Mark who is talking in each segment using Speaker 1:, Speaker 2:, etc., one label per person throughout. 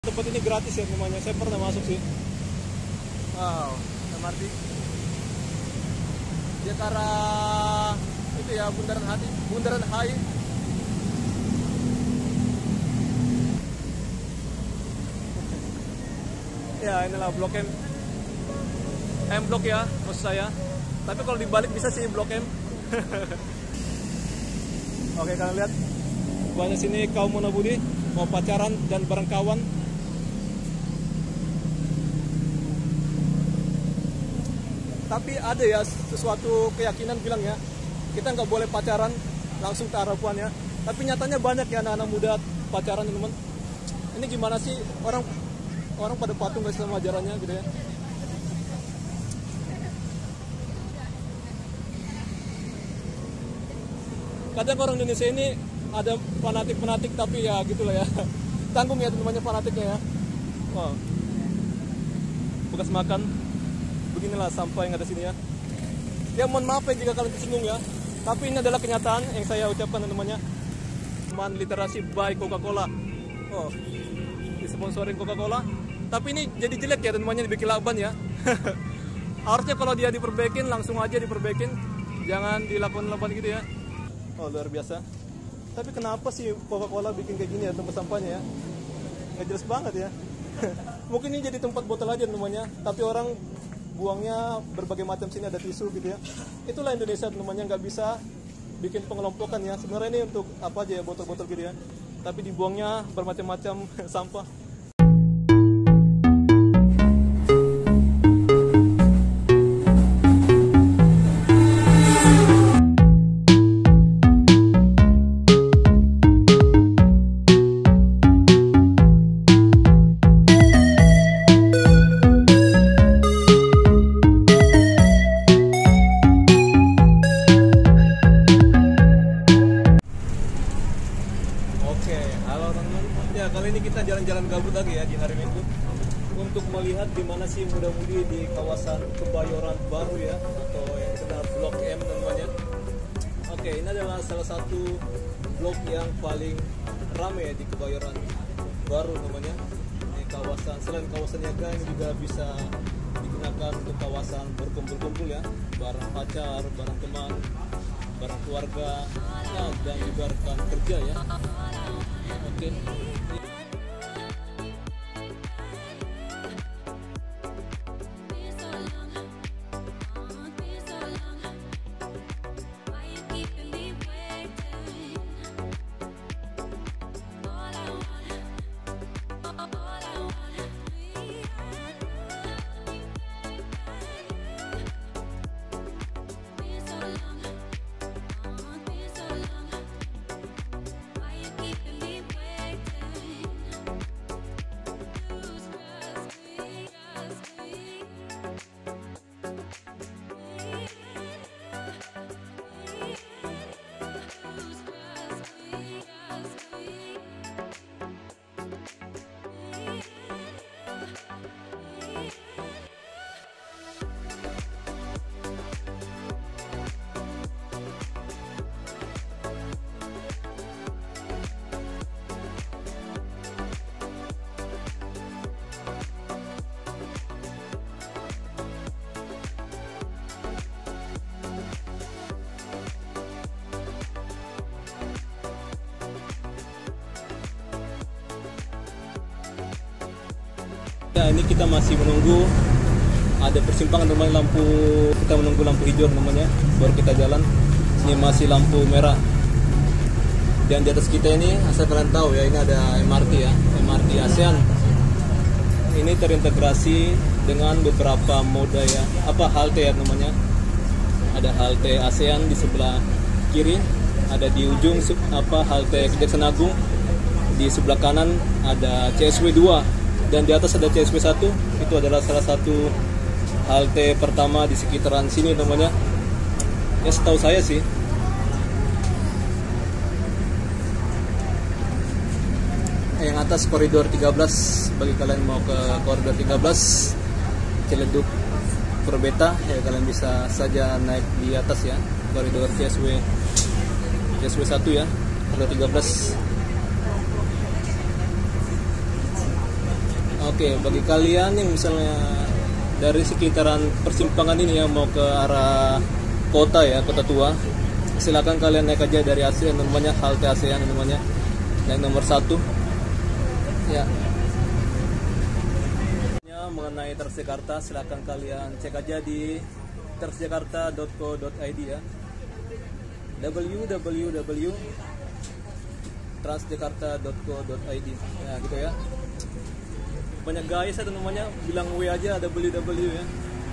Speaker 1: Tempat ini gratis ya namanya, saya pernah masuk sih. Wow, MRT. Dia ke arah itu ya, Bundaran HI. Ya inilah Blok M. M Blok ya, maksud saya. Tapi kalau dibalik bisa sih Blok M. Oke, kalian lihat banyak sini kaum monobudi mau pacaran dan bareng kawan. Tapi ada ya sesuatu keyakinan bilang ya, kita nggak boleh pacaran langsung ke arah puan ya. Tapi nyatanya banyak ya anak-anak muda pacaran teman-teman. Ini gimana sih orang pada patuh nggak sama ajarannya gitu ya? Kadang orang Indonesia ini ada fanatik tapi ya gitulah ya. Tanggung ya teman-temannya fanatiknya ya. Wow. Bekas makan. Beginilah sampah yang ada sini ya. Ya mohon maaf ya jika kalian tersinggung ya. Tapi ini adalah kenyataan yang saya ucapkan namanya. Teman literasi by Coca-Cola. Oh, disponsorin Coca-Cola. Tapi ini jadi jelek ya teman-temannya, dibikin laban ya. Harusnya kalau dia diperbaikin langsung aja diperbaikin. Jangan dilakukan laban gitu ya. Oh luar biasa. Tapi kenapa sih Coca-Cola bikin kayak gini ya tempat sampahnya ya? Nggak jelas banget ya. Mungkin ini jadi tempat botol aja namanya. Tapi orang buangnya berbagai macam, sini ada tisu gitu ya. Itulah Indonesia namanya, nggak bisa bikin pengelompokan ya. Sebenarnya ini untuk apa aja ya, botol-botol gitu ya. Tapi dibuangnya bermacam-macam sampah. Kali ini kita jalan-jalan gabut lagi ya di hari Minggu untuk melihat gimana sih muda-mudi di kawasan Kebayoran Baru ya, atau yang dikenal Blok M namanya. Oke, ini adalah salah satu blok yang paling ramai ya di Kebayoran Baru namanya. Ini kawasan, selain kawasan niaga, ini juga bisa digunakan untuk kawasan berkumpul-kumpul ya, bareng pacar, bareng teman, bareng keluarga, ya, dan juga rekan kerja ya. Oke. Ya, ini kita masih menunggu ada persimpangan namanya lampu, kita menunggu lampu hijau namanya, baru kita jalan. Ini masih lampu merah. Dan di atas kita ini, asal kalian tahu ya, ini ada MRT ya, MRT ASEAN. Ini terintegrasi dengan beberapa moda ya, halte ya namanya. Ada halte ASEAN di sebelah kiri, ada di ujung halte Kejaksaan Agung. Di sebelah kanan ada CSW 2. Dan di atas ada CSW 1, itu adalah salah satu halte pertama di sekitaran sini namanya. Ya setahu saya sih. Yang atas koridor 13, bagi kalian mau ke koridor 13 Ciledug Purbeta ya, kalian bisa saja naik di atas ya, koridor CSW 1 ya, koridor 13. Oke, bagi kalian yang misalnya dari sekitaran persimpangan ini ya mau ke arah kota ya, kota tua, silakan kalian naik aja dari ASEAN, namanya halte ASEAN namanya, yang nomor 1 ya. Mengenai Transjakarta, silakan kalian cek aja di transjakarta.co.id ya, www.transjakarta.co.id ya, gitu ya. Banyak guys itu namanya, bilang W aja www ya.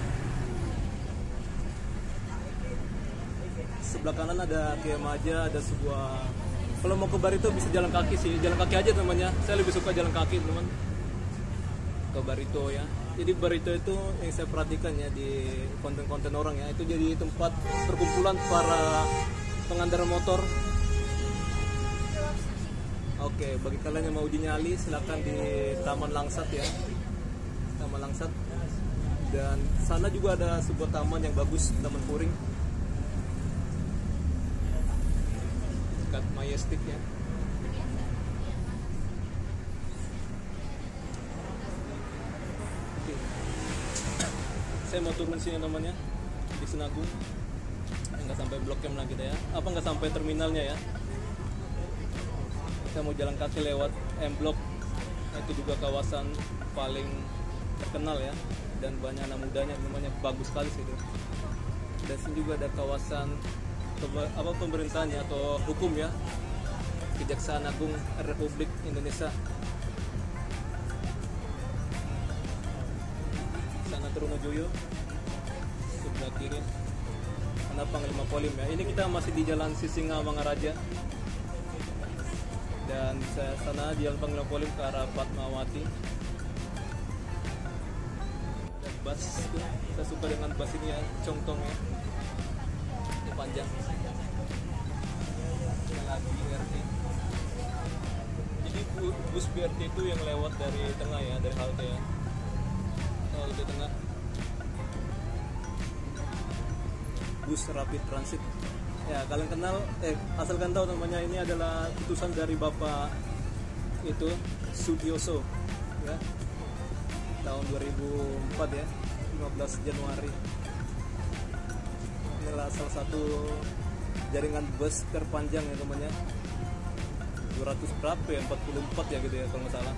Speaker 1: Sebelah kanan ada Kiamaja, ada sebuah, kalau mau ke Barito bisa jalan kaki sih, jalan kaki aja namanya. Saya lebih suka jalan kaki teman ke Barito ya. Jadi Barito itu yang saya perhatikan ya di konten-konten orang ya, itu jadi tempat perkumpulan para pengendara motor. Oke, bagi kalian yang mau uji nyali silakan di Taman Langsat ya, Taman Langsat. Dan sana juga ada sebuah taman yang bagus, Taman Puring, dekat Majestic ya. Saya mau turun sini namanya di Senagung, nggak sampai Blok M lagi ya, apa nggak sampai terminalnya ya. Saya mau jalan kaki lewat M Block, itu juga kawasan paling terkenal ya, dan banyak anak mudanya, namanya bagus sekali sih itu. Dan sini juga ada kawasan pemerintahannya atau hukum ya, Kejaksaan Agung Republik Indonesia. Trunojoyo sebelah kiri, mana Panglima Polim ya. Ini kita masih di Jalan Sisinga Mangaraja, dan saya sana di Jalan Panglima Polim ke arah Fatmawati. Dan bus, saya suka dengan bus ini ya, Congtong ya, ini panjang. Yang lagi BRT. Jadi bus BRT itu yang lewat dari tengah ya, dari halte ya. Halte tengah. Bus Rapid Transit ya, kalian kenal, asalkan tahu namanya, ini adalah putusan dari Bapak itu Sutioso ya, tahun 2004 ya, 15 Januari. Inilah salah satu jaringan bus terpanjang ya namanya, 200 berapa ya, 44 ya gitu ya kalau nggak salah.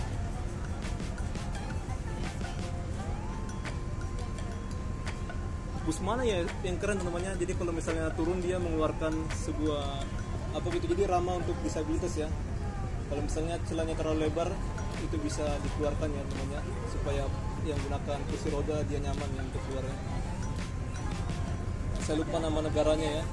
Speaker 1: Bus mana ya yang keren namanya, jadi kalau misalnya turun dia mengeluarkan sebuah apa gitu, jadi ramah untuk disabilitas ya. Kalau misalnya celahnya terlalu lebar itu bisa dikeluarkan ya namanya, supaya yang gunakan kursi roda dia nyaman ya untuk keluarnya. Saya lupa nama negaranya ya.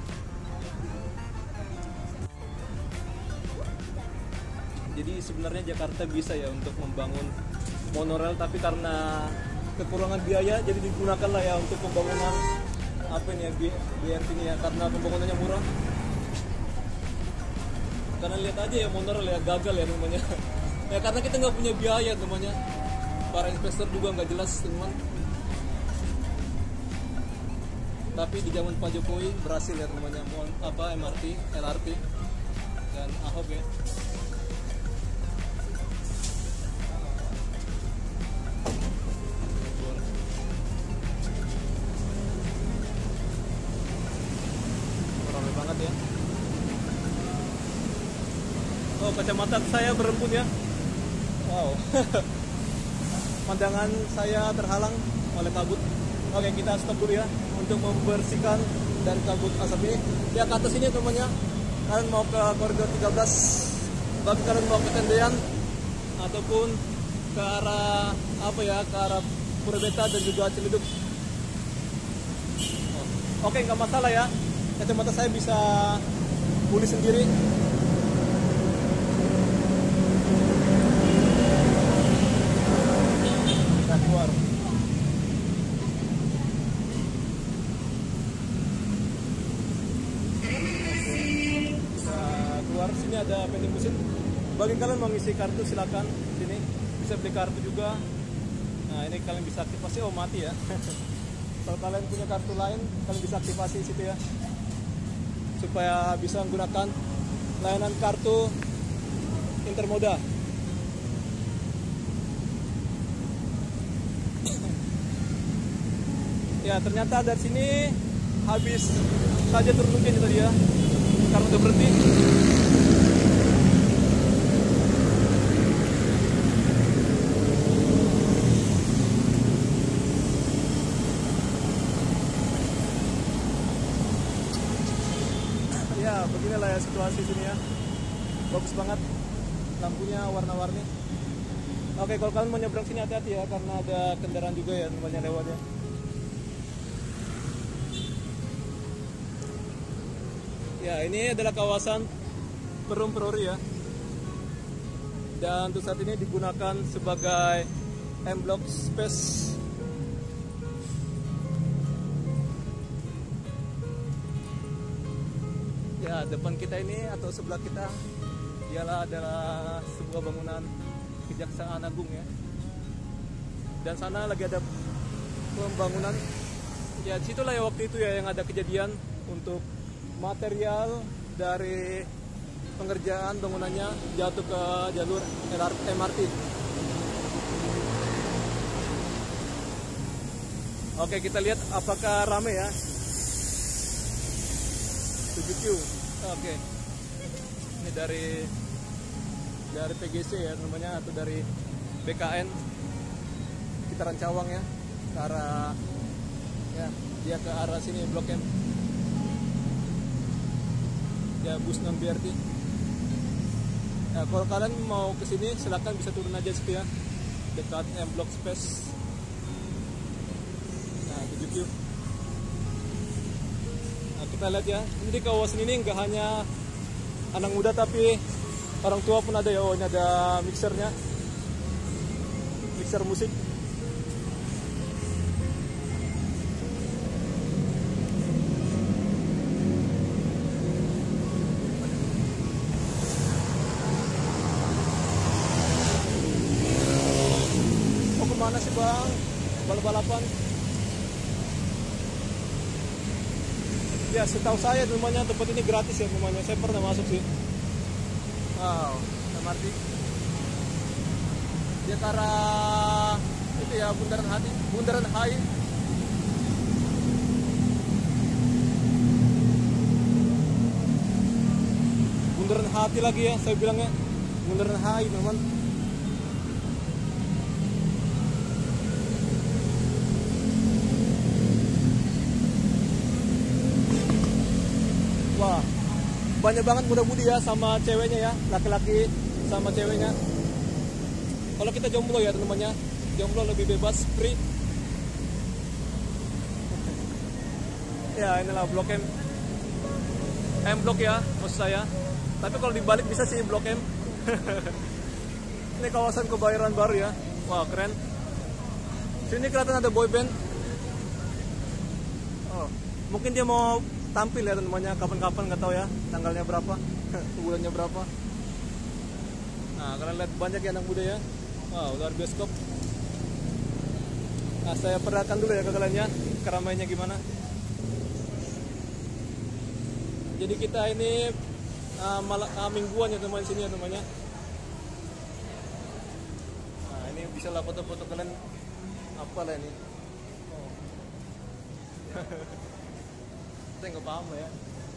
Speaker 1: Jadi sebenarnya Jakarta bisa ya untuk membangun monorail, tapi karena kekurangan biaya jadi digunakan lah ya untuk pembangunan apa ini ya, BRT ini ya, karena pembangunannya murah. Karena lihat aja ya monorail ya gagal ya namanya ya, karena kita nggak punya biaya namanya, para investor juga nggak jelas teman. Tapi di zaman Pak Jokowi berhasil ya namanya, apa MRT, LRT dan Ahok ya. Ya. Oh, kacamata saya berembun ya. Wow. Pandangan saya terhalang oleh kabut. Oke, kita stop dulu ya untuk membersihkan dari kabut asap ini. Ya, ke atas ini temannya. Kalian mau ke koridor 13, bagi kalian mau ke Tendean ataupun ke arah apa ya, ke arah Purabeta dan juga Ciledug. Oke, nggak masalah ya. Kacamata saya bisa pulih sendiri. Kita keluar. Kita keluar, sini ada vending mesin. Bagi kalian mau ngisi kartu silakan sini, bisa beli kartu juga. Nah ini kalian bisa aktifasi, oh mati ya. Kalau kalian punya kartu lain, kalian bisa aktifasi situ ya, supaya bisa menggunakan layanan kartu Intermoda. Ya ternyata dari sini habis saja turun mungkin tadi ya, karena udah berhenti. Ya beginilah ya situasi sini ya, bagus banget, lampunya warna-warni. Oke, kalau kalian mau nyebrang sini hati-hati ya, karena ada kendaraan juga ya namanya lewatnya. Ya, ini adalah kawasan Perum Peruri ya. Dan untuk saat ini digunakan sebagai M-Block space. Ya, depan kita ini atau sebelah kita adalah sebuah bangunan Kejaksaan Agung ya. Dan sana lagi ada pembangunan. Ya, disitulah ya waktu itu ya yang ada kejadian untuk material dari pengerjaan bangunannya jatuh ke jalur MRT. Oke, kita lihat apakah rame ya. 7Q. Oke. Ini dari PGC ya namanya, atau dari BKN Sekitaran Cawang ya, ke arah ya, dia ke arah sini Blok M. Ya, bus non BRT. Ya, kalau kalian mau ke sini silakan bisa turun aja situ ya, dekat M Block Space. Nah, 7Q. Nah, kita lihat ya, ini di kawasan ini nggak hanya anak muda tapi orang tua pun ada ya. Oh, ini ada mixernya, mixer musik. Mana sih bang, balap-balapan? Ya setahu saya namanya tempat ini gratis ya namanya. Saya pernah masuk sih. Wow, MRT. Dia ke arah itu ya, Bundaran HI. Bundaran Hati lagi ya, saya bilangnya Bundaran HI teman. Wah, banyak banget muda-mudi ya sama ceweknya ya, laki-laki sama ceweknya. Kalau kita jomblo ya teman-temannya, jomblo lebih bebas, free. Ya inilah Blok M, M-Block ya maksud saya. Tapi kalau dibalik bisa sih Blok M. Ini kawasan Kebayoran Baru ya. Wah keren. Sini kelihatan ada boyband. Oh, mungkin dia mau tampil ya teman-temannya kapan-kapan, nggak tahu ya tanggalnya berapa, bulannya berapa. Nah kalian lihat banyak ya anak muda ya. Wow, luar bioskop. Nah saya perlihatkan dulu ya ke kalian ya keramaiannya gimana. Jadi kita ini mingguan ya teman sini ya temannya. Nah ini bisa lah foto-foto kalian apa lah ini. Oh. Saya nggak paham ya.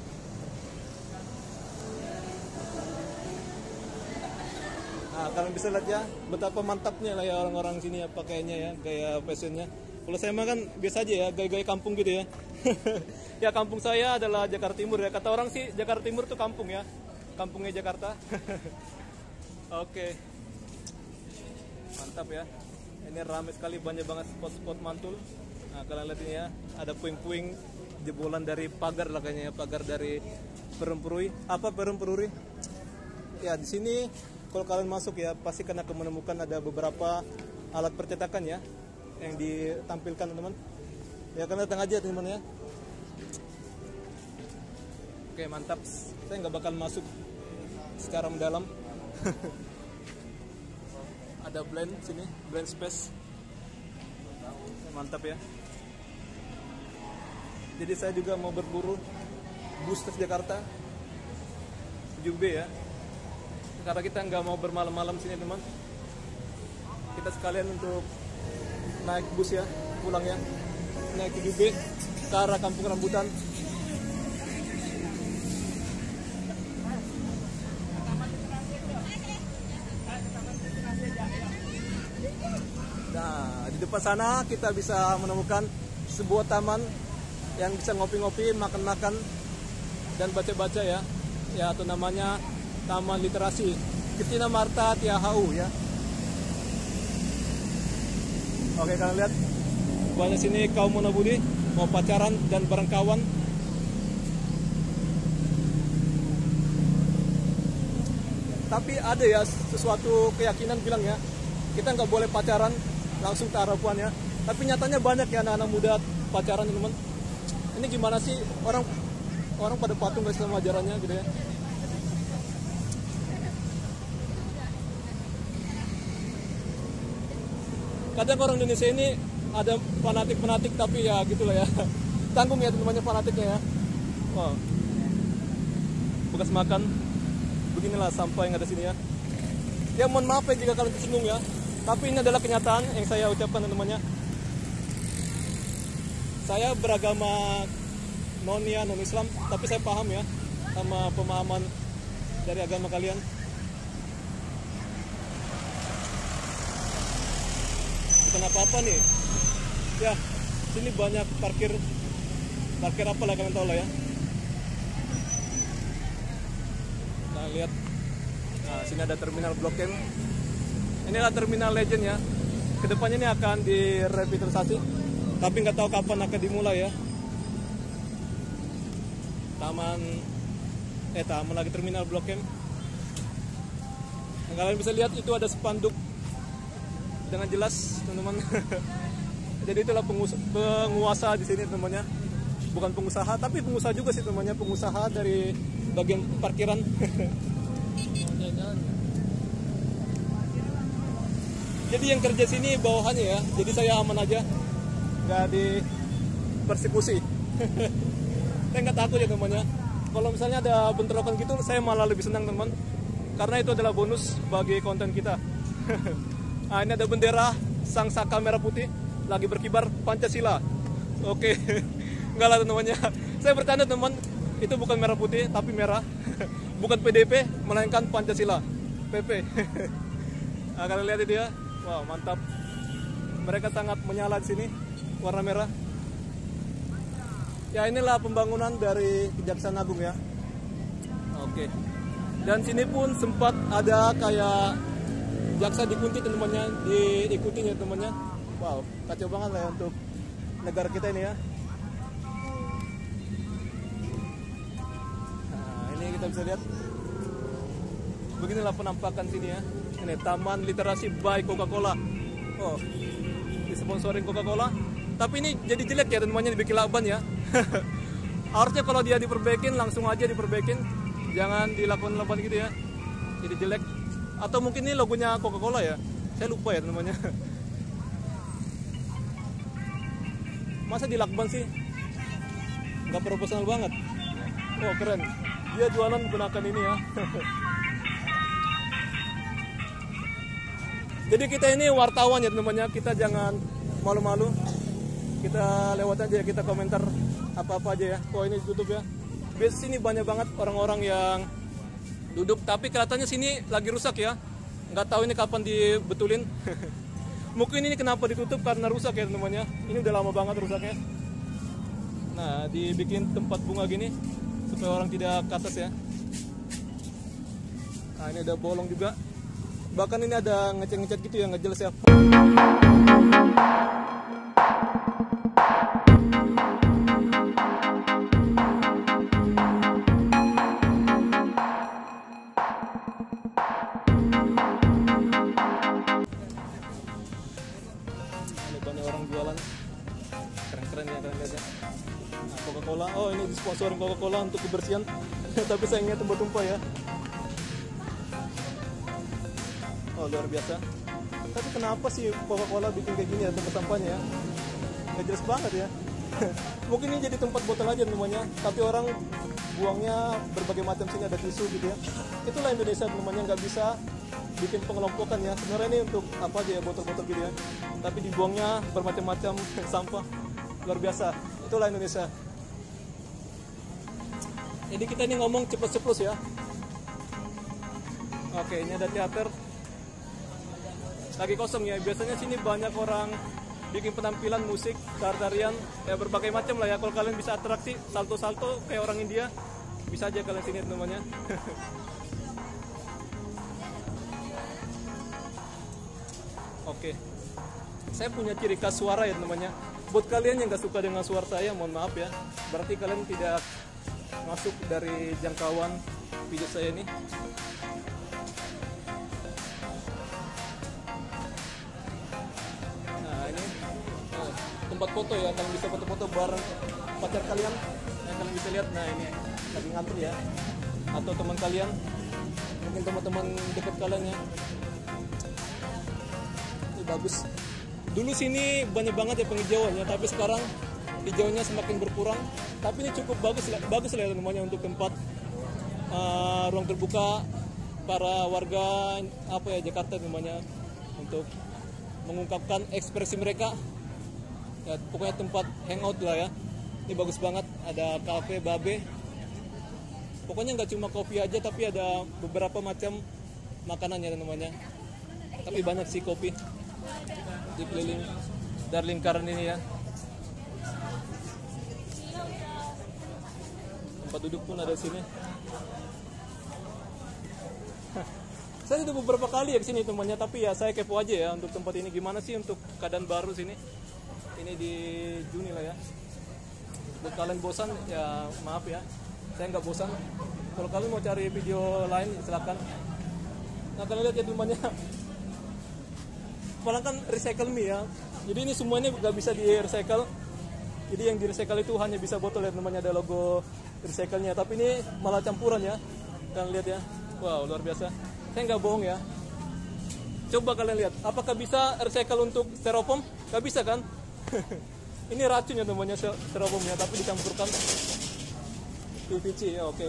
Speaker 1: Nah kalian bisa lihat ya betapa mantapnya lah ya orang-orang sini ya pakaiannya ya, gaya fashionnya. Kalau saya mah kan biasa aja ya, gaya-gaya kampung gitu ya. Ya kampung saya adalah Jakarta Timur ya. Kata orang sih Jakarta Timur tuh kampung ya, kampungnya Jakarta. Oke, mantap ya. Ini ramai sekali, banyak banget spot-spot mantul. Nah kalian lihat ini ya, ada puing-puing jebolan dari pagar lah kayaknya ya, pagar dari Perum Peruri. Apa Perum Peruri? Ya di sini kalau kalian masuk ya pasti kena menemukan ada beberapa alat percetakan ya yang ditampilkan teman-teman. Ya kalian datang aja teman-teman ya. Oke mantap. Saya nggak bakal masuk secara mendalam. Ada blend sini, blend space. Mantap ya. Jadi saya juga mau berburu bus Transjakarta 7B ya. Karena kita nggak mau bermalam-malam sini teman. Kita sekalian untuk naik bus ya, pulang ya. naik 7B ke arah Kampung Rambutan. Nah, di depan sana kita bisa menemukan sebuah taman yang bisa ngopi-ngopi, makan-makan, dan baca-baca ya. Ya, atau namanya Taman Literasi Kristina Marta Tiahau ya. Oke, kalian lihat banyak sini kaum monobudi mau pacaran dan bareng kawan. Tapi ada ya sesuatu keyakinan bilang ya, kita nggak boleh pacaran langsung ke arah puan ya. Tapi nyatanya banyak ya anak-anak muda pacaran teman-teman. Ini gimana sih orang pada patung gak sama ajarannya gitu ya. Kadang orang Indonesia ini ada fanatik-fanatik tapi ya gitulah ya. Tanggung ya teman-temannya fanatiknya ya. Wow. Bekas makan. Beginilah sampah yang ada sini ya. Ya mohon maaf ya jika kalian tersinggung ya. Tapi ini adalah kenyataan yang saya ucapkan teman-temannya. Saya beragama non-Islam, tapi saya paham ya sama pemahaman dari agama kalian. Bukan apa-apa nih. Ya, sini banyak parkir apa lah kalian tahu lah ya. Nah, lihat. Nah, sini ada terminal Blok M. Inilah terminal Legend ya. Kedepannya ini akan direvitalisasi, tapi nggak tahu kapan akan dimulai ya. Taman lagi terminal Blok M. Yang kalian bisa lihat itu ada spanduk dengan jelas teman-teman. Jadi itulah penguasa di sini teman-temannya. Bukan pengusaha, tapi pengusaha juga sih teman-temannya, pengusaha dari bagian parkiran. Jadi yang kerja sini bawahannya ya, jadi saya aman aja, nggak dipersekusi. Saya nggak takut ya temannya. Kalau misalnya ada bentrokan gitu, saya malah lebih senang teman, karena itu adalah bonus bagi konten kita. Nah, ini ada bendera Sang Saka merah putih, lagi berkibar Pancasila. Oke, nggak lah temannya. Saya bercanda teman, itu bukan merah putih tapi merah, bukan PDP melainkan Pancasila, PP. Nah, kalian lihat itu ya. Wow, mantap. Mereka sangat menyala di sini, warna merah. Ya, inilah pembangunan dari Kejaksaan Agung ya. Oke. Dan sini pun sempat ada kayak jaksa dikunci teman-temannya, diikuti ya teman-temannya. Wow, kacau banget lah ya untuk negara kita ini ya. Nah, ini kita bisa lihat. Beginilah penampakan sini ya. Ini Taman Literasi by Coca-Cola. Oh, disponsorin Coca-Cola. Tapi ini jadi jelek ya teman-temannya, dibikin lakban ya. Harusnya kalau dia diperbaikin langsung aja diperbaikin, jangan dilakukan lakban gitu ya. Jadi jelek. Atau mungkin ini logonya Coca-Cola ya. Saya lupa ya teman-temannya. Masa dilakban sih? Nggak profesional banget. Oh, keren. Dia jualan menggunakan ini ya. Jadi kita ini wartawan ya teman-temannya, kita jangan malu-malu. Kita lewat aja, kita komentar apa-apa aja ya. Oh, ini ditutup ya. Biasanya sini banyak banget orang-orang yang duduk, tapi kelihatannya sini lagi rusak ya. Nggak tahu ini kapan dibetulin. Mungkin ini kenapa ditutup karena rusak ya teman-temannya. Ini udah lama banget rusaknya. Nah, dibikin tempat bunga gini supaya orang tidak ke atas ya. Nah, ini ada bolong juga. Bahkan ini ada ngecat-ngecat gitu ya, nggak jelas ya. Ada banyak orang jualan, keren-keren ya kalian lihat ya. Nah, Coca-Cola, oh ini disponsorin Coca-Cola untuk kebersihan. Tapi sayangnya tumpah-tumpah ya. Oh, luar biasa. Tapi kenapa sih Coca-Cola bikin kayak gini ya tempat sampahnya ya? Nggak jelas banget ya. Mungkin ini jadi tempat botol aja namanya, tapi orang buangnya berbagai macam, sini ada tisu gitu ya. Itulah Indonesia namanya, nggak bisa bikin pengelompokan ya. Sebenarnya ini untuk apa aja ya, botol-botol gitu ya. Tapi dibuangnya bermacam-macam sampah. luar biasa. Itulah Indonesia. Jadi kita ini ngomong ceplos-ceplos ya. Oke, ini ada teater lagi kosong ya. Biasanya sini banyak orang bikin penampilan musik, tarian, ya berbagai macam lah ya. Kalau kalian bisa atraksi salto-salto kayak orang India, bisa aja kalian sini namanya. Oke, saya punya ciri khas suara ya namanya. Buat kalian yang gak suka dengan suara saya, mohon maaf ya. Berarti kalian tidak masuk dari jangkauan video saya ini. Nah ini tempat foto ya, kalian bisa foto-foto bareng pacar kalian. Yang kalian bisa lihat, nah ini lagi ngantri ya. Atau teman kalian, mungkin teman-teman dekat kalian ya. Ini bagus. Dulu sini banyak banget ya penghijauannya, tapi sekarang hijaunya semakin berkurang. Tapi ini cukup bagus lah namanya untuk tempat ruang terbuka para warga apa ya Jakarta namanya, untuk mengungkapkan ekspresi mereka. Ya, pokoknya tempat hangout lah ya. Ini bagus banget, ada kafe babe. Pokoknya nggak cuma kopi aja, tapi ada beberapa macam makanannya namanya. Tapi banyak sih kopi di keliling dari lingkaran ini ya. Tempat duduk pun ada sini. Saya sudah beberapa kali ya ke sini temannya, tapi ya saya kepo aja ya untuk tempat ini gimana sih untuk keadaan baru sini. Ini di Juni lah ya. Buat kalian bosan ya maaf ya, saya nggak bosan. Kalau kalian mau cari video lain silakan. Nah kalian lihat ya rumahnya. Padahal kan recycle me ya. Jadi ini semuanya nggak bisa di recycle. Jadi yang di recycle itu hanya bisa botol ya, namanya ada logo recycle-nya. Tapi ini malah campuran ya. Kalian lihat ya. Wow luar biasa. Saya nggak bohong ya. Coba kalian lihat. Apakah bisa recycle untuk styrofoam? Nggak bisa kan? Ini racun ya namanya styrofoamnya, tapi dicampurkan PVC ya. Oke.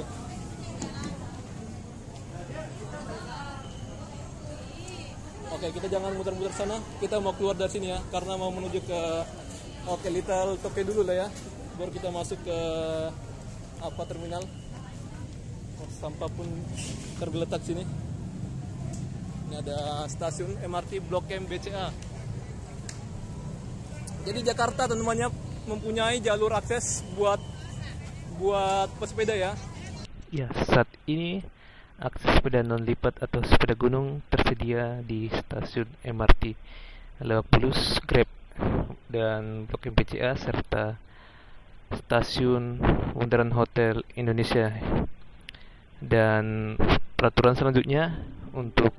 Speaker 1: Oke, kita jangan muter-muter sana. Kita mau keluar dari sini ya, karena mau menuju ke Little Tokyo dulu lah ya. Baru kita masuk ke apa terminal. Sampah pun tergeletak sini. Ini ada stasiun MRT Blok M BCA. Jadi Jakarta teman-temannya mempunyai jalur akses buat pesepeda ya.
Speaker 2: Ya, saat ini akses sepeda non lipat atau sepeda gunung tersedia di stasiun MRT Lebak Bulus, Grab, dan Blok M BCA serta stasiun Bundaran Hotel Indonesia. Dan peraturan selanjutnya untuk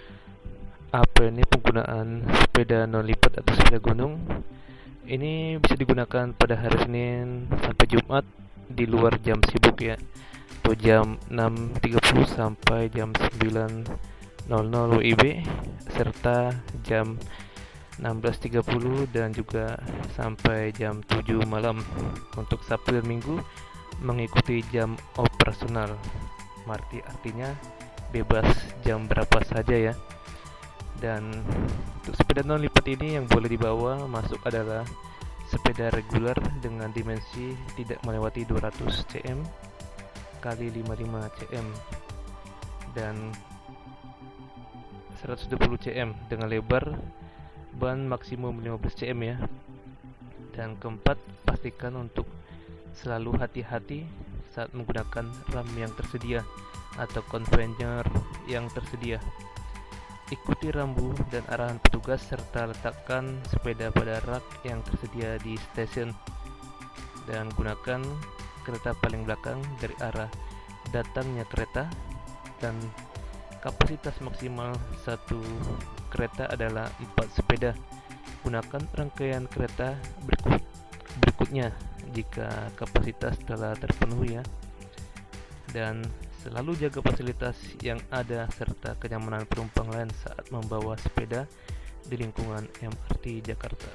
Speaker 2: penggunaan sepeda non lipat atau sepeda gunung ini bisa digunakan pada hari Senin sampai Jumat di luar jam sibuk ya, atau jam 6.30 sampai jam 9.00 WIB serta jam 16.30 dan juga sampai jam 7 malam. Untuk Sabtu dan Minggu mengikuti jam operasional. Artinya bebas jam berapa saja ya. Dan untuk sepeda non lipat ini yang boleh dibawa masuk adalah sepeda reguler dengan dimensi tidak melewati 200 cm kali 55 cm dan 120 cm dengan lebar ban maksimum 15 cm ya. Dan keempat, pastikan untuk selalu hati-hati saat menggunakan ram yang tersedia atau conveyor yang tersedia. Ikuti rambu dan arahan petugas serta letakkan sepeda pada rak yang tersedia di stasiun dan gunakan kereta paling belakang dari arah datangnya kereta. Dan kapasitas maksimal satu kereta adalah 4 sepeda. Gunakan rangkaian kereta berikutnya jika kapasitas telah terpenuhi ya. Dan selalu jaga fasilitas yang ada serta kenyamanan penumpang lain saat membawa sepeda di lingkungan MRT Jakarta.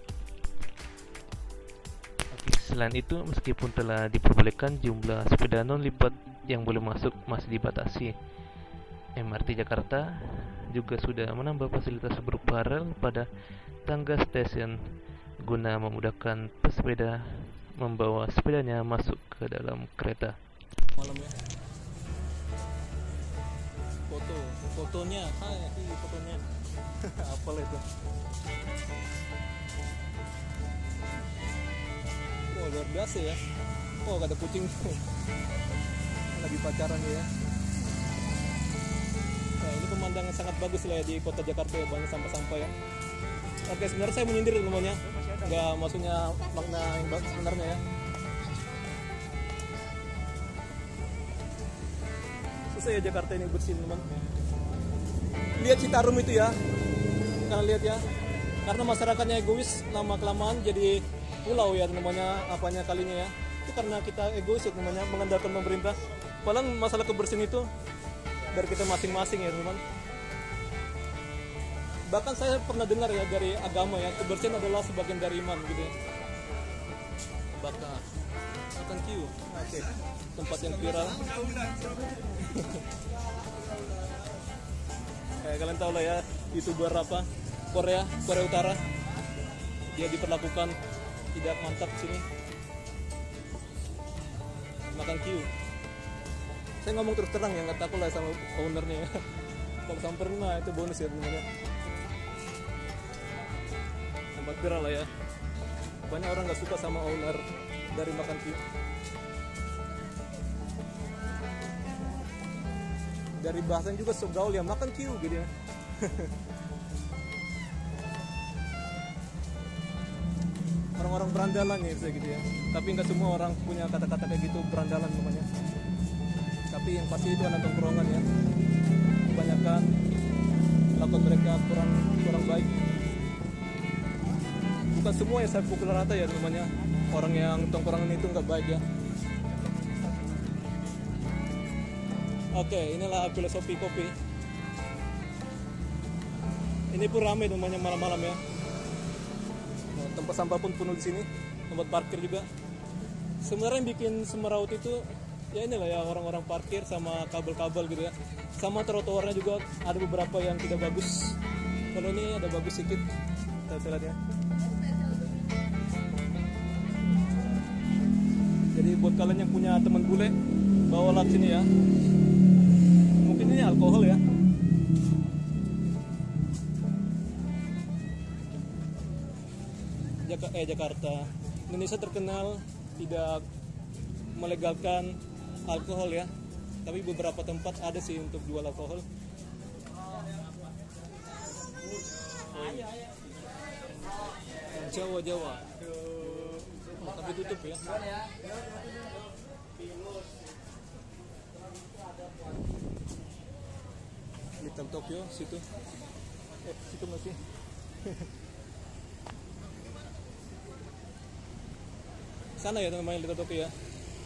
Speaker 2: Oke, selain itu, meskipun telah diperbolehkan, jumlah sepeda non lipat yang boleh masuk masih dibatasi. MRT Jakarta juga sudah menambah fasilitas berupa rel pada tangga stasiun guna memudahkan pesepeda membawa sepedanya masuk ke dalam kereta.
Speaker 1: Malam ya. Fotonya, ini fotonya. Apalah itu. Oh, luar biasa ya. Oh, ada kucing. Lagi pacaran ya. Nah, ini pemandangan sangat bagus lah ya di kota Jakarta ya, banyak sampah-sampah ya. Oke, sebenarnya saya menyindir namanya, nggak maksudnya makna yang sebenarnya ya. Susah ya Jakarta ini bersih teman. Lihat Citarum itu ya, kalian lihat ya, karena masyarakatnya egois, lama kelamaan jadi pulau ya namanya, apanya kalinya ya. Itu karena kita egois ya namanya, mengandalkan pemerintah. Padahal masalah kebersihan itu dari kita masing-masing ya teman. Bahkan saya pernah dengar ya dari agama ya, kebersihan adalah sebagian dari iman gitu ya. Thank you. Oke. Tempat yang viral. Kalian tahu lah ya, YouTuber apa? Korea Utara. Dia diperlakukan tidak mantap sini. Makan Q. Saya ngomong terus terang ya, nggak takut lah sama ownernya ya. Kalau samperin mah itu bonus ya sebenarnya. Tempat viral lah ya. Banyak orang nggak suka sama owner dari Makan Q. Dari bahasanya juga so gaul ya, Makan Q gitu ya. Orang-orang berandalan ya bisa gitu ya. Tapi nggak semua orang punya kata-kata kayak gitu, berandalan namanya. Tapi yang pasti itu anak tongkrongan ya. Kebanyakan lakon mereka kurang baik. Bukan semua ya saya pukul rata ya namanya. Orang yang tongkrongan itu nggak baik ya. Oke, inilah filosofi kopi. Ini pun ramai namanya malam-malam ya. Nah, tempat sampah pun penuh di sini, tempat parkir juga. Sebenarnya yang bikin semeraut itu ya inilah ya, orang-orang parkir sama kabel-kabel gitu ya. Sama trotoarnya juga ada beberapa yang tidak bagus. Kalau ini ada bagus sedikit, kita lihat ya. Jadi buat kalian yang punya teman bule, bawalah ke sini ya. Mungkin ini alkohol ya. Jakarta, Indonesia terkenal tidak melegalkan alkohol ya. Tapi beberapa tempat ada sih untuk jual alkohol. Jawa. Tapi tutup ya. Little Tokyo situ. Situ masih. Sana ya namanya Little Tokyo ya.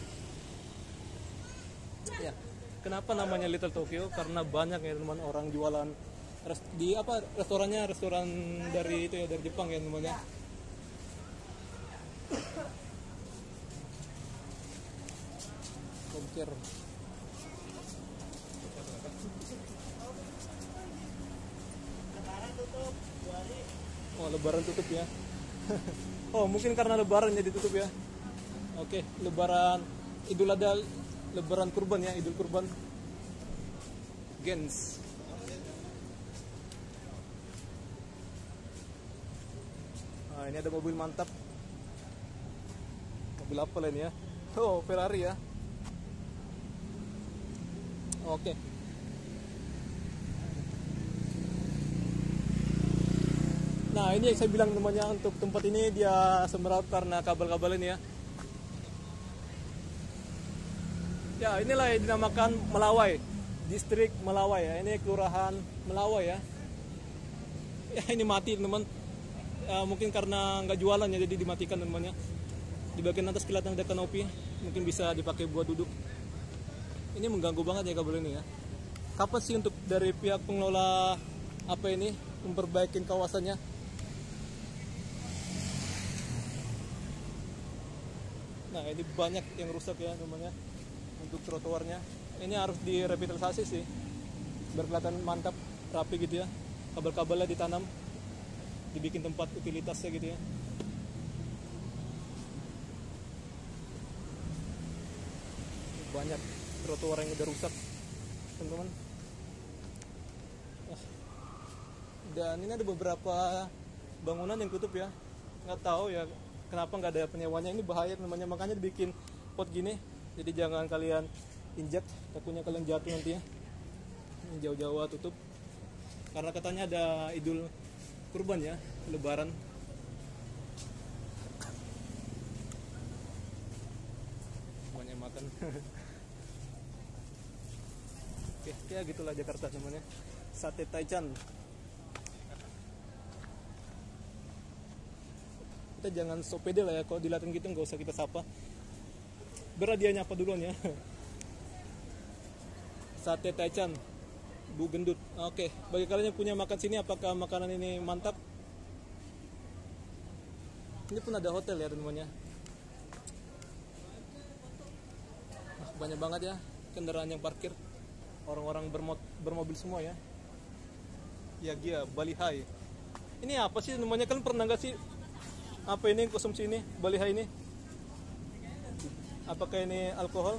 Speaker 1: Ya. Kenapa namanya Little Tokyo? Karena banyak ya teman orang jualan di restorannya, restoran dari itu ya, dari Jepang ya namanya. Komker. Oh, Lebaran tutup ya. Oh, mungkin karena Lebaran jadi tutup ya. Oke, Lebaran Idul Adha, Lebaran Kurban ya, Idul Kurban. Gens. Nah, ini ada mobil mantap. Mobil apa lah ini ya? Oh, Ferrari ya. Oke. Nah, ini yang saya bilang namanya, untuk tempat ini dia semeraut karena kabel-kabel ini ya. Ya, inilah yang dinamakan Melawai, distrik Melawai ya. Ini kelurahan Melawai ya. Ya, ini mati teman. Ya, mungkin karena nggak jualan ya, jadi dimatikan namanya. Di bagian atas kelihatan ada kanopi, mungkin bisa dipakai buat duduk. Ini mengganggu banget ya kabel ini ya. Kapan sih untuk dari pihak pengelola apa ini memperbaiki kawasannya? Nah, ini banyak yang rusak ya namanya untuk trotoarnya. Ini harus direvitalisasi sih, biar kelihatan mantap, rapi gitu ya. Kabel-kabelnya ditanam, dibikin tempat utilitasnya gitu ya. banyak trotoar yang udah rusak, teman-teman. Dan ini ada beberapa bangunan yang tutup ya, nggak tahu ya kenapa nggak ada penyewanya. Ini bahaya namanya, makanya dibikin pot gini, jadi jangan kalian injak, takutnya kalian jatuh nanti ya. Ini jauh-jauh tutup karena katanya ada Idul Kurban ya, Lebaran. Banyak makan. Oke, ya gitulah Jakarta namanya. Sate Taichan. Kita jangan so pede lah ya, kalau dilihatin gitu nggak usah kita sapa. Berat dia nyapa duluan ya. Sate Taichan, Bu Gendut. Oke, bagi kalian yang punya makan sini, apakah makanan ini mantap? Ini pun ada hotel ya teman-teman ya. Banyak banget ya kendaraan yang parkir, orang-orang bermobil semua ya. Ya Gia, Bali High. Ini apa sih namanya, kalian pernah nggak sih apa ini konsumsi ini Bali High ini? Apakah ini alkohol?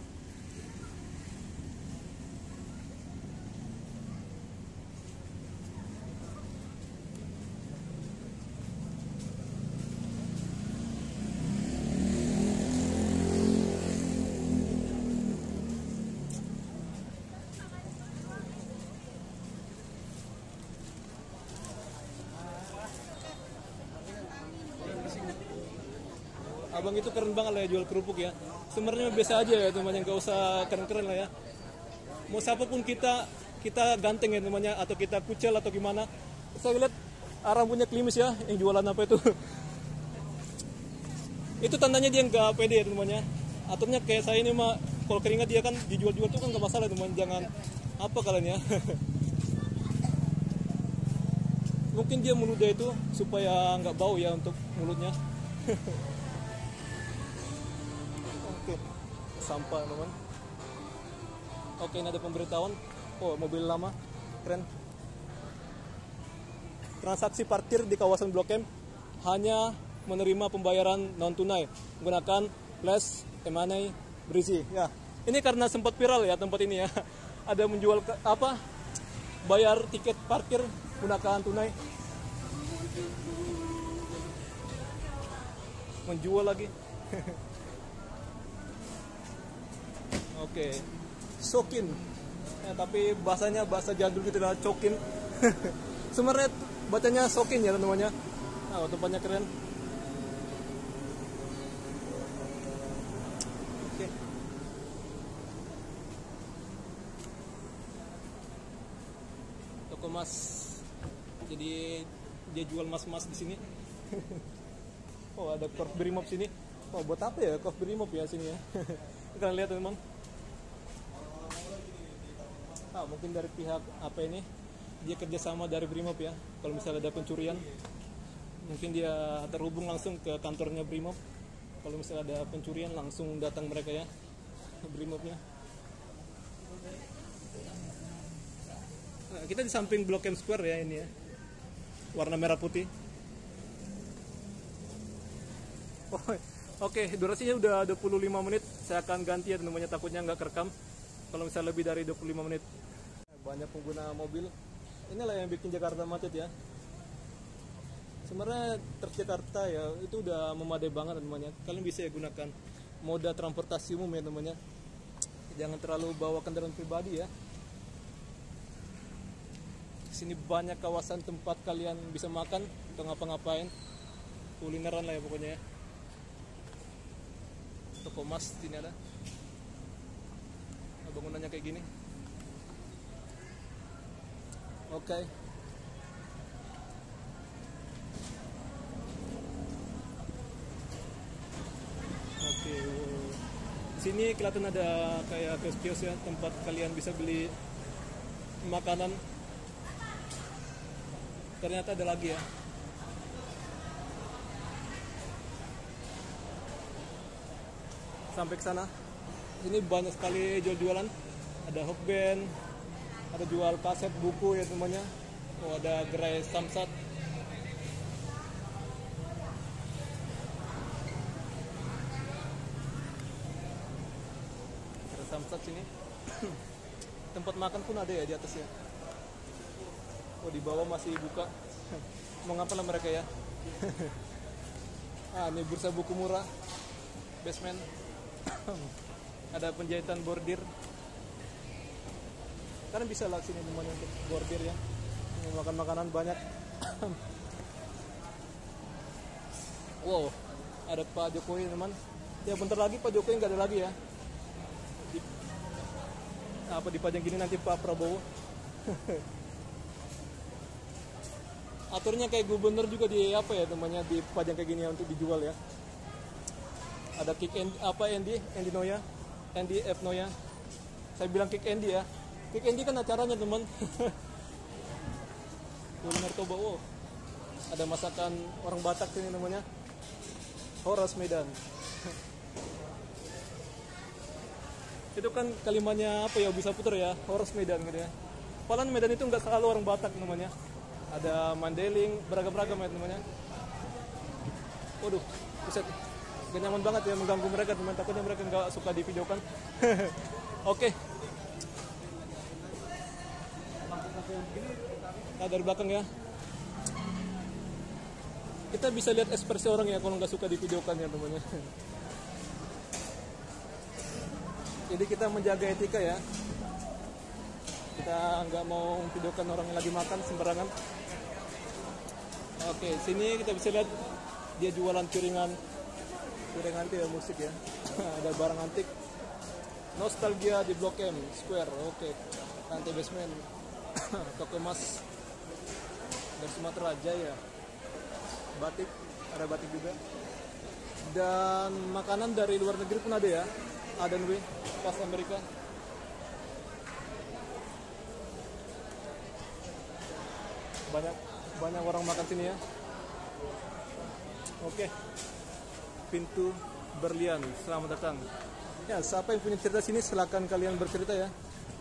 Speaker 1: Abang itu keren banget lah ya jual kerupuk ya. Sebenarnya biasa aja ya teman-teman, nggak usah keren-keren lah ya. Mau siapapun kita ganteng ya temannya, atau kita kucel atau gimana. Saya lihat rambutnya klimis ya yang jualan apa itu. Itu tandanya dia nggak pede ya temannya. Aturnya kayak saya ini mah, kalau keringat dia kan dijual-jual tuh kan nggak masalah teman. Jangan apa kalian ya. Mungkin dia mulutnya itu supaya nggak bau ya untuk mulutnya. Oke, sampah teman. Oke, ini ada pemberitahuan. Oh, mobil lama, keren. Transaksi parkir di kawasan Blok M hanya menerima pembayaran non tunai menggunakan flash M-Money Breezy. Ya, ini karena sempat viral ya tempat ini ya. Ada menjual bayar tiket parkir menggunakan tunai. Menjual lagi. Oke, sokin. Ya, tapi bahasanya bahasa jadul gitu lah, cokin. Sebenarnya bacanya sokin ya teman-temannya. Nah, tempatnya keren. Oke. Toko emas. Jadi dia jual emas-emas di sini. Oh, ada Corp Brimob sini. Oh, buat apa ya Corp Brimob ya sini ya? Kalian lihat teman. Mungkin dari pihak apa ini, dia kerjasama dari Brimob ya. Kalau misalnya ada pencurian, mungkin dia terhubung langsung ke kantornya Brimob. Kalau misalnya ada pencurian, langsung datang mereka ya, Brimobnya. Nah, kita di samping Blok M Square ya ini ya, warna merah putih. Oke, durasinya udah 25 menit. Saya akan ganti ya teman-teman, takutnya nggak kerekam kalau misalnya lebih dari 25 menit. Banyak pengguna mobil. Inilah yang bikin Jakarta macet ya. Sebenarnya Transjakarta ya itu udah memadai banget teman-teman. Kalian bisa ya gunakan moda transportasi umum ya teman-teman. Jangan terlalu bawa kendaraan pribadi ya. Sini banyak kawasan tempat kalian bisa makan atau ngapa-ngapain. Kulineran lah ya pokoknya ya. Toko emas sini ada. Bangunannya kayak gini. Oke. Sini kelihatan ada kayak kios-kios ya, tempat kalian bisa beli makanan. Ternyata ada lagi ya. Sampai ke sana. Ini banyak sekali jual-jualan. Ada Hokben, ada jual kaset buku ya temannya. Oh, ada gerai Samsat. Samsat sini. Tempat makan pun ada ya di atasnya. Oh, di bawah masih buka. Mau ngapa lah mereka ya? Ini bursa buku murah, basement. Ada penjahitan bordir. Karena bisa lah sini teman untuk bordir ya. Makan makanan banyak. Wow, ada Pak Jokowi teman. Ya bentar lagi Pak Jokowi nggak ada lagi ya. Dipajang gini nanti Pak Prabowo. Aturnya kayak gubernur juga di dipajang kayak gini ya untuk dijual ya. Ada kick Andy Noya, Andy F Noya. Saya bilang kick Andy ya. Kick Andy kan acaranya teman. Kuliner Toba. Wow. Ada masakan orang Batak sini namanya. Horas Medan. Itu kan kalimatnya bisa putar ya, Horas Medan gitu ya. Padahal Medan itu nggak selalu orang Batak namanya. Ada Mandeling, beragam-ragam ya namanya. Waduh, buset. Gak nyaman banget ya mengganggu mereka teman, takutnya mereka nggak suka divideokan. Oke. Nah, dari belakang ya. Kita bisa lihat ekspresi orang ya kalau nggak suka divideokan ya namanya. Jadi kita menjaga etika ya. Kita nggak mau videokan orang yang lagi makan sembarangan. Oke, sini kita bisa lihat dia jualan piringan itu ya, musik ya. Ada barang antik. Nostalgia di Blok M Square. Oke, lantai basement. Toko emas dari Sumatera Jaya. Batik, ada batik juga. Dan makanan dari luar negeri pun ada ya. Ada nih, pas Amerika. Banyak orang makan sini ya. Oke. Pintu Berlian, selamat datang. Ya, siapa yang punya cerita sini silakan kalian bercerita ya.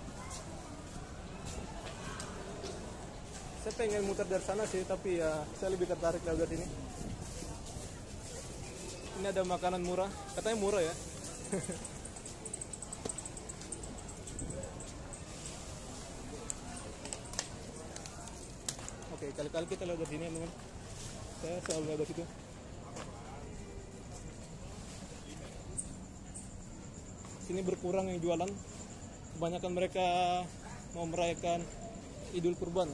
Speaker 1: Saya pengen muter dari sana sih, tapi ya saya lebih tertarik dari sini. Ini ada makanan murah, katanya murah ya. Oke, kali-kali kita lewat dari sini teman. Saya selalu lewat situ. Sini berkurang yang jualan. Kebanyakan mereka mau merayakan Idul Kurban.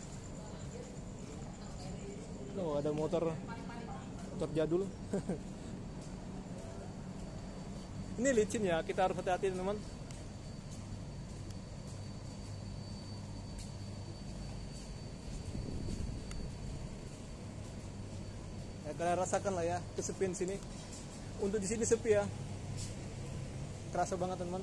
Speaker 1: Oh, ada motor jadul. Ini licin ya, kita harus hati-hati teman. Ya, kalian rasakan lah ya kesepian sini. Untuk di sini sepi ya, kerasa banget teman.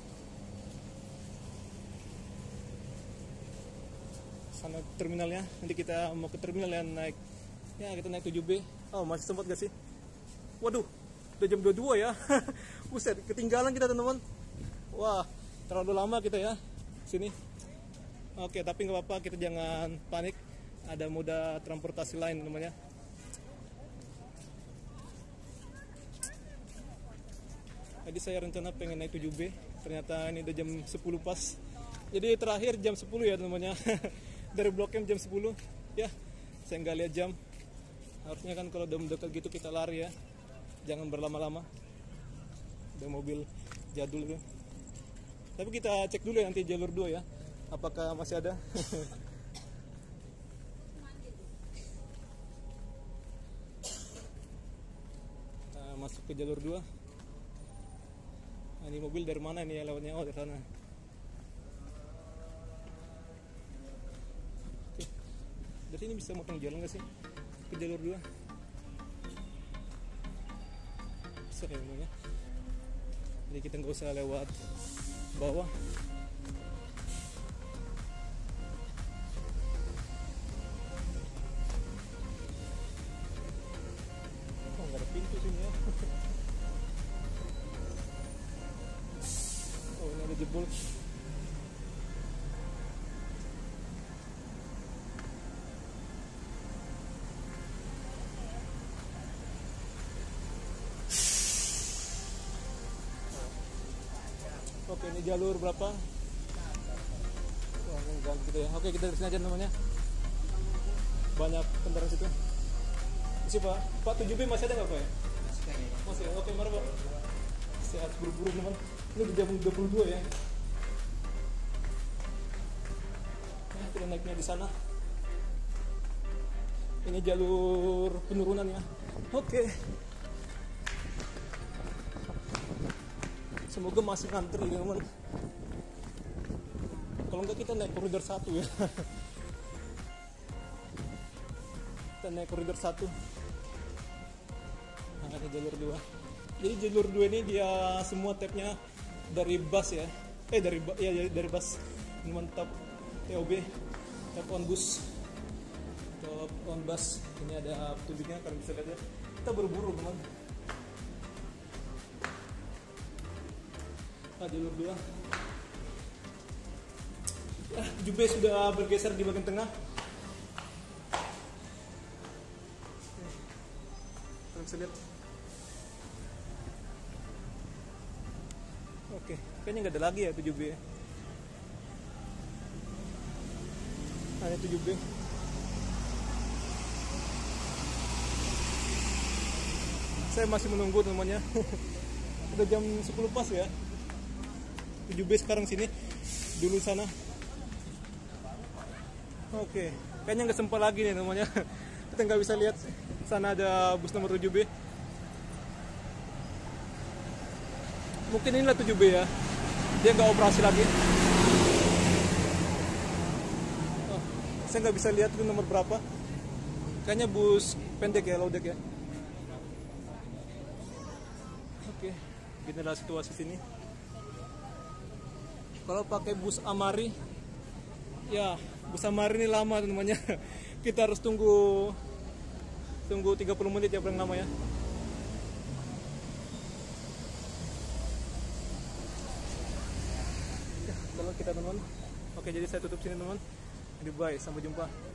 Speaker 1: Sana terminalnya, nanti kita mau ke terminal yang naik. Ya kita naik 7B. Oh masih sempat gak sih? Waduh, udah jam 22 ya. Buset, ketinggalan kita teman-teman. Wah, terlalu lama kita ya sini. Oke, tapi nggak apa-apa, kita jangan panik. Ada moda transportasi lain namanya. Tadi saya rencana pengen naik 7B, ternyata ini udah jam 10 pas. Jadi terakhir jam 10 ya teman-temannya. Dari Blok M jam 10. Ya, saya nggak lihat jam. Harusnya kan kalau udah mendekat gitu kita lari ya. Jangan berlama-lama. Ada mobil jadul tuh. Tapi kita cek dulu ya nanti jalur 2 ya. Apakah masih ada? Nah, masuk ke jalur 2. Nah, ini mobil dari mana ini ya lewatnya? Oh, dari sana. Oke. Dari sini bisa motong jalan nggak sih? Ke jalur 2. Bisa kayaknya. Jadi kita nggak usah lewat bawah. Oh, nggak ada pintu sini ya. Oh, ini ada jebol. Oke, Oke, ini jalur berapa? Wah, enggak gitu ya. Oke, kita dari sini aja namanya. Banyak kendaraan situ. Isi Pak, Pak 7B masih ada nggak Pak ya? Masih. Oke, mari Pak. Sehat buru-buru teman. Ini di jam 22 ya. Nah, kita naiknya di sana. Ini jalur penurunan ya. Oke. Semoga masih ngantri teman. Kalau enggak kita naik koridor 1 ya. Kita naik koridor 1. Nah, ada jalur 2. Jadi jalur 2 ini dia semua tabnya dari bus ya. Dari bus. Ini mantap. TOB. Tab on bus. Tab on bus. Ini ada petunjuknya, kalian bisa lihat ya. Kita buru-buru teman. Jalur 2. 7B sudah bergeser di bagian tengah. Kalian bisa lihat. Oke, kayaknya nggak ada lagi ya 7B. Hanya 7B. Saya masih menunggu temannya. Udah jam 10 pas ya. 7B sekarang sini, dulu sana. Oke, kayaknya nggak sempat lagi nih namanya. Kita nggak bisa lihat sana ada bus nomor 7B. Mungkin inilah 7B ya. Dia nggak operasi lagi. Oh, saya nggak bisa lihat itu nomor berapa. Kayaknya bus pendek ya, low deck ya. Oke, inilah situasi sini. Kalau pakai bus Amari, ya bus Amari ini lama teman-temannya. Kita harus tunggu 30 menit ya paling lama ya. Kalau kita teman-teman. Oke, jadi saya tutup sini teman. Bye, sampai jumpa.